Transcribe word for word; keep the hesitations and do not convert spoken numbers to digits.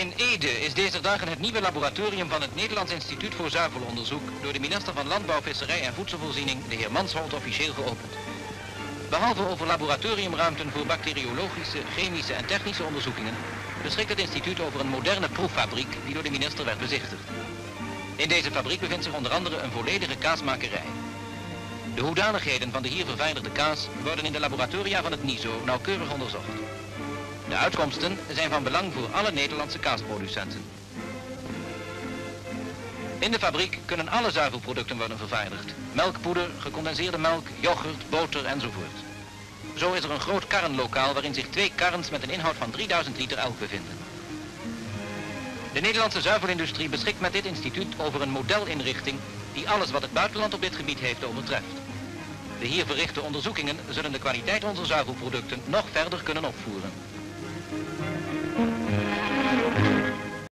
In Ede is deze dagen het nieuwe laboratorium van het Nederlands Instituut voor Zuivelonderzoek door de minister van Landbouw, Visserij en Voedselvoorziening, de heer Mansholt, officieel geopend. Behalve over laboratoriumruimten voor bacteriologische, chemische en technische onderzoekingen, beschikt het instituut over een moderne proeffabriek die door de minister werd bezichtigd. In deze fabriek bevindt zich onder andere een volledige kaasmakerij. De hoedanigheden van de hier vervaardigde kaas worden in de laboratoria van het N I S O nauwkeurig onderzocht. De uitkomsten zijn van belang voor alle Nederlandse kaasproducenten. In de fabriek kunnen alle zuivelproducten worden vervaardigd. Melkpoeder, gecondenseerde melk, yoghurt, boter enzovoort. Zo is er een groot karrenlokaal waarin zich twee karrens met een inhoud van drieduizend liter elk bevinden. De Nederlandse zuivelindustrie beschikt met dit instituut over een modelinrichting die alles wat het buitenland op dit gebied heeft overtreft. De hier verrichte onderzoekingen zullen de kwaliteit onze zuivelproducten nog verder kunnen opvoeren.